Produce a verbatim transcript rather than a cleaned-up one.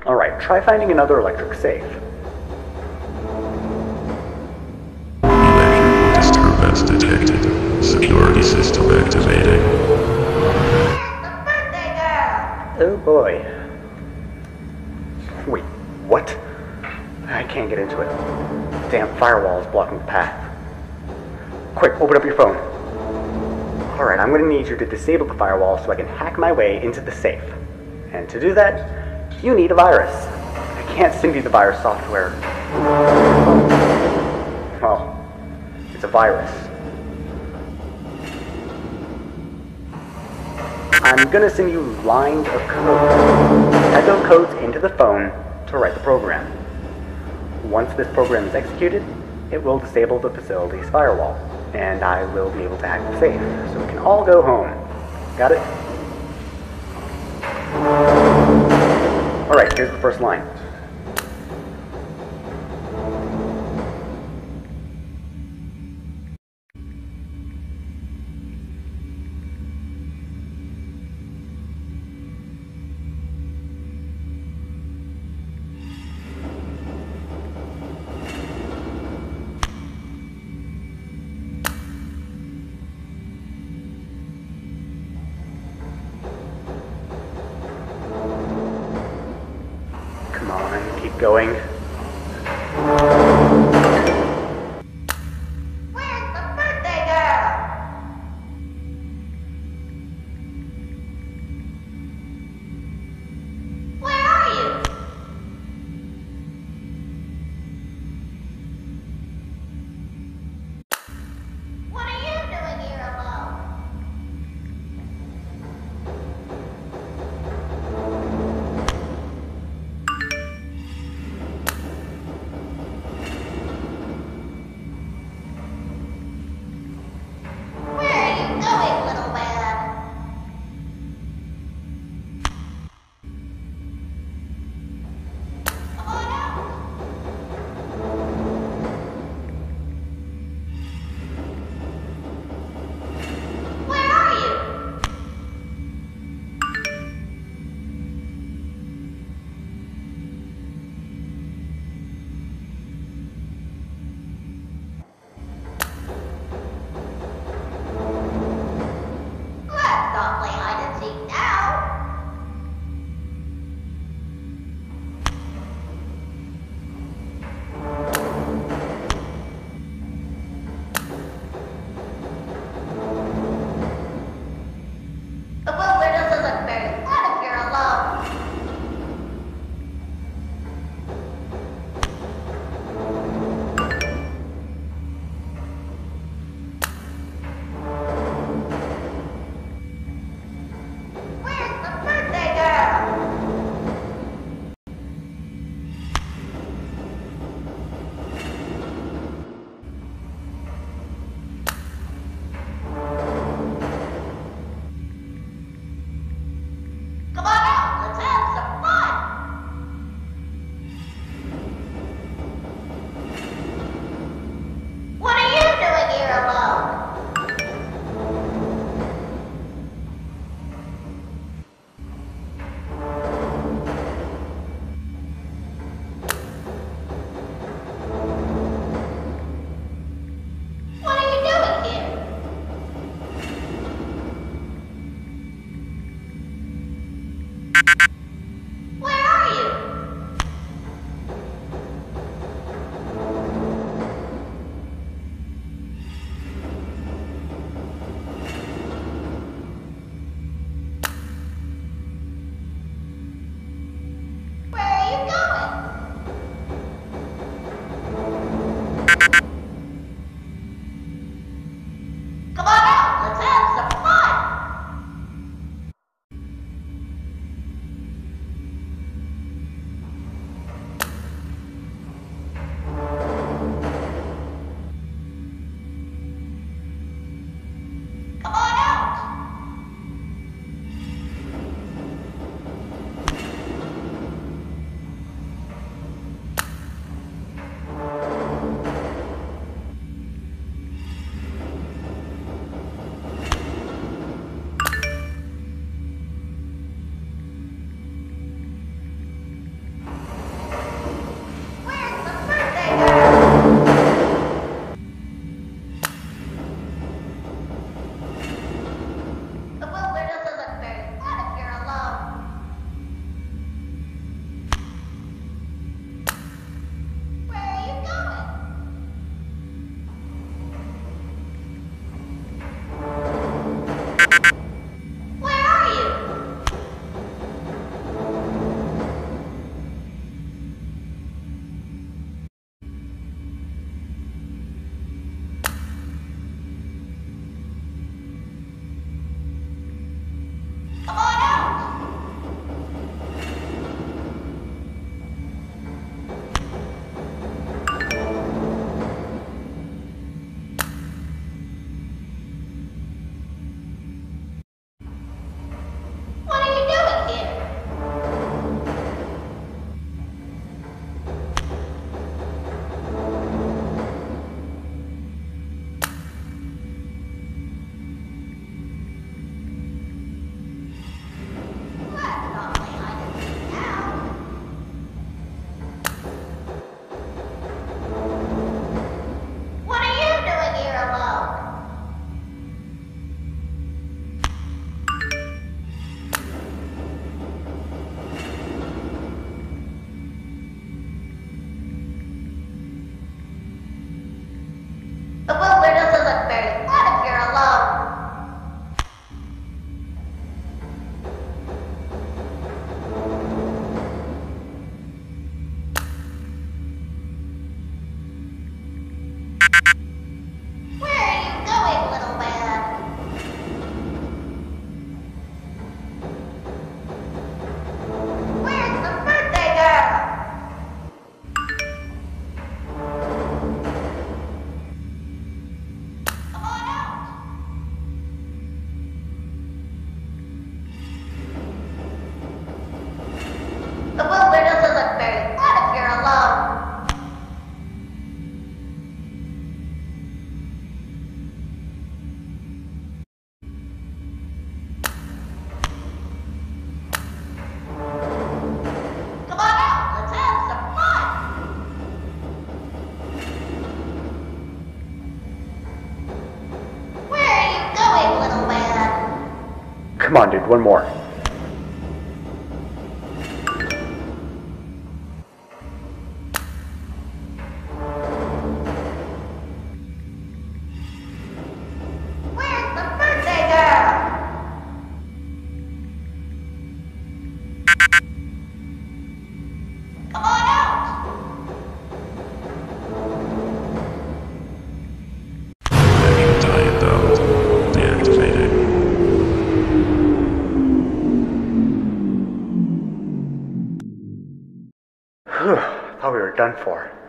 Alright, try finding another electric safe. Electrical disturbance detected. Security system activating. The birthday girl! Oh boy. Wait, what? I can't get into it. Damn firewall is blocking the path. Quick, open up your phone. Alright, I'm gonna need you to disable the firewall so I can hack my way into the safe. And to do that, you need a virus. I can't send you the virus software. Well, it's a virus. I'm gonna send you lines of code. Add those codes into the phone to write the program. Once this program is executed, it will disable the facility's firewall, and I will be able to hack the safe, so we can all go home. Got it? Alright, here's the first line. Come on, keep going. Where's the birthday girl? Where are you? What are you doing here alone? Where are you going, little man? Come on out. Where are you? Let's not play hide and seek now. The wilderness isn't very fun if you're alone. Where's the birthday girl? Come on out, let's have some fun. What are you doing here alone? What are you doing here? Where are you? Where are you going? Come on out, let's have some fun. Where are you? Come on out! What are you doing here? That's not the way I can see now. What are you doing here alone? The wilderness isn't very fun if you're alone. Where are you going, little man? Where's the birthday girl? Come on out! The wilderness isn't very fun if you're alone. Come on out, let's have some fun! Where are you going, little man? Come on, dude, one more. Where's the birthday girl? Come on out! Manual diet valve deactivated. Whew, thought we were done for.